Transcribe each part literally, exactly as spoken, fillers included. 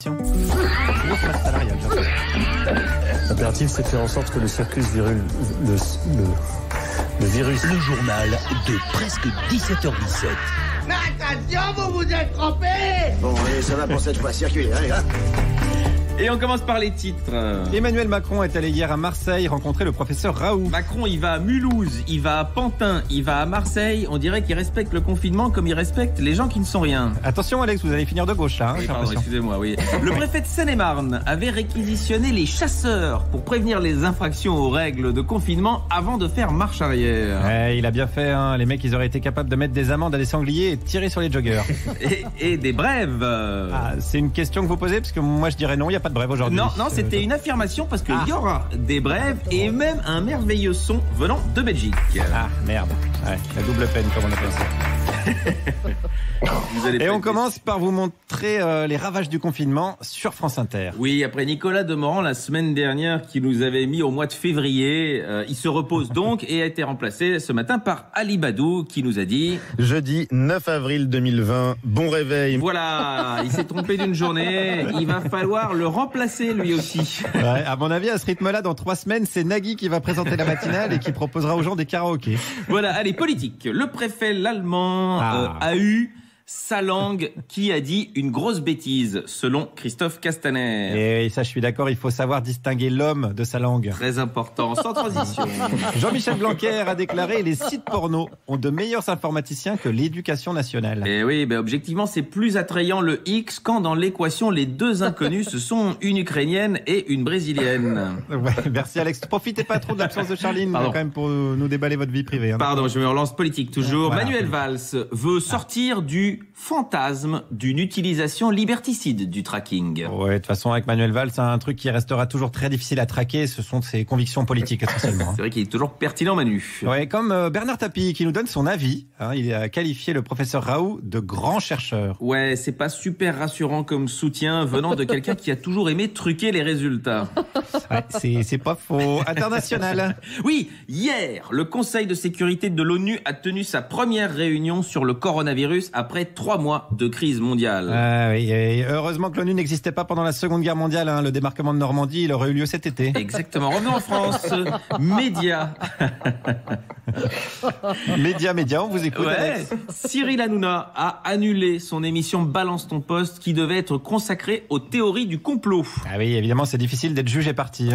L'impératif, c'est de faire en sorte que le circus virule, le, le, le virus. Le journal de presque dix-sept heures dix-sept. Mais attention, vous vous êtes trompé. Bon, allez, ça va pour cette fois, circuler, allez, hein. Et on commence par les titres. Emmanuel Macron est allé hier à Marseille rencontrer le professeur Raoult. Macron, il va à Mulhouse, il va à Pantin, il va à Marseille. On dirait qu'il respecte le confinement comme il respecte les gens qui ne sont rien. Attention Alex, vous allez finir de gauche là. Hein, oui, pardon, excusez-moi, oui. Le préfet de Seine-et-Marne avait réquisitionné les chasseurs pour prévenir les infractions aux règles de confinement avant de faire marche arrière. Ouais, il a bien fait, hein. Les mecs, ils auraient été capables de mettre des amendes à des sangliers et de tirer sur les joggeurs. et, et des brèves. Ah, c'est une question que vous posez parce que moi je dirais non, il n'y a pas de brève aujourd'hui. Non, non, c'était euh, une affirmation parce qu'il ah. y aura des brèves et même un merveilleux son venant de Belgique. Ah merde, ouais, la double peine comme on appelle ça. Et on commence par vous montrer euh, les ravages du confinement sur France Inter. Oui, après Nicolas Demorand la semaine dernière qui nous avait mis au mois de février, euh, il se repose donc et a été remplacé ce matin par Ali Badou qui nous a dit jeudi neuf avril deux mille vingt, bon réveil. Voilà, il s'est trompé d'une journée, il va falloir le remplacer lui aussi. Ouais, à mon avis, à ce rythme-là, dans trois semaines, c'est Nagui qui va présenter la matinale et qui proposera aux gens des karaokés. Voilà, allez, politique. Le préfet l'allemand ah. euh, a eu sa langue qui a dit une grosse bêtise, selon Christophe Castaner. Et ça, je suis d'accord, il faut savoir distinguer l'homme de sa langue. Très important, sans transition. Jean-Michel Blanquer a déclaré « Les sites porno ont de meilleurs informaticiens que l'éducation nationale ». Et oui, ben objectivement, c'est plus attrayant le X quand dans l'équation, les deux inconnus, ce sont une Ukrainienne et une Brésilienne. Ouais, merci Alex. Profitez pas trop de l'absence de Charline quand même pour nous déballer votre vie privée. Hein. Pardon, je me relance politique toujours. Voilà, Manuel Valls veut sortir ah. du fantasme d'une utilisation liberticide du tracking. Ouais, de toute façon, avec Manuel Valls, c'est un truc qui restera toujours très difficile à traquer, ce sont ses convictions politiques essentiellement. C'est vrai qu'il est toujours pertinent, Manu. Ouais, comme euh, Bernard Tapie qui nous donne son avis. Hein, il a qualifié le professeur Raoult de grand chercheur. Ouais, c'est pas super rassurant comme soutien venant de quelqu'un qui a toujours aimé truquer les résultats. Ouais, c'est, c'est pas faux. International. Oui, hier, le Conseil de sécurité de l'ONU a tenu sa première réunion sur le coronavirus après trois mois de crise mondiale. Ah oui, et heureusement que l'ONU n'existait pas pendant la Seconde Guerre mondiale. Hein. Le débarquement de Normandie, il aurait eu lieu cet été. Exactement. Revenons en France. Média. Média, média, on vous écoute. Ouais. Alex. Cyril Hanouna a annulé son émission Balance ton poste qui devait être consacrée aux théories du complot. Ah oui, évidemment, c'est difficile d'être juge et parti. Hein.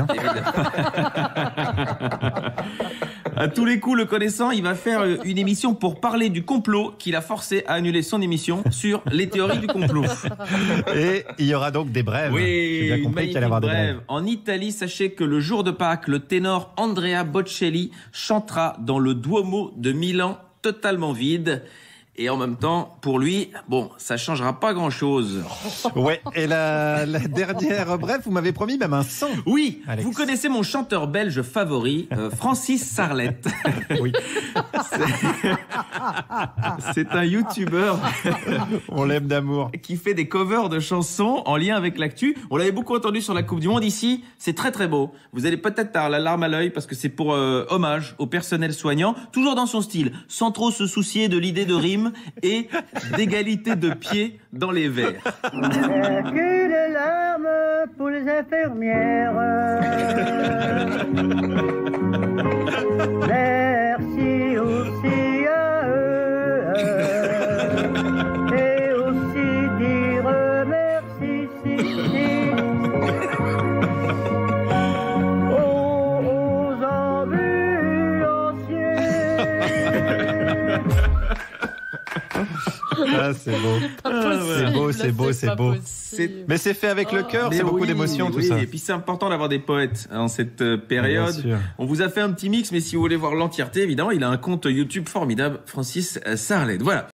À tous les coups, le connaissant, il va faire une émission pour parler du complot qui l'a forcé à annuler son émission sur les théories du complot. Et il y aura donc des brèves. Oui, j'ai bien compris qu'il allait y avoir des brèves. En Italie, sachez que le jour de Pâques, le ténor Andrea Bocelli chantera dans le Duomo de Milan totalement vide. Et en même temps, pour lui, bon, ça changera pas grand-chose. Ouais, et la, la dernière bref, vous m'avez promis même un son. Oui, Alex. Vous connaissez mon chanteur belge favori, euh, Francis Sarlette. Oui. C'est, c'est un youtubeur. On l'aime d'amour. Qui fait des covers de chansons en lien avec l'actu. On l'avait beaucoup entendu sur la Coupe du Monde ici. C'est très très beau. Vous allez peut-être avoir la larme à l'œil parce que c'est pour euh, hommage au personnel soignant. Toujours dans son style, sans trop se soucier de l'idée de rime et d'égalité de pied dans les vers. Que de larmes pour les infirmières. Merci aussi à eux. Et aussi dire merci, si, si. Aux, aux ambulanciers. Ah, c'est beau. C'est beau, c'est beau, c'est beau. C'est... Mais c'est fait avec le cœur, c'est beaucoup oui, d'émotions, tout oui. ça. Et puis c'est important d'avoir des poètes en cette période. On vous a fait un petit mix, mais si vous voulez voir l'entièreté, évidemment, il a un compte YouTube formidable, Francis Sarlette. Voilà.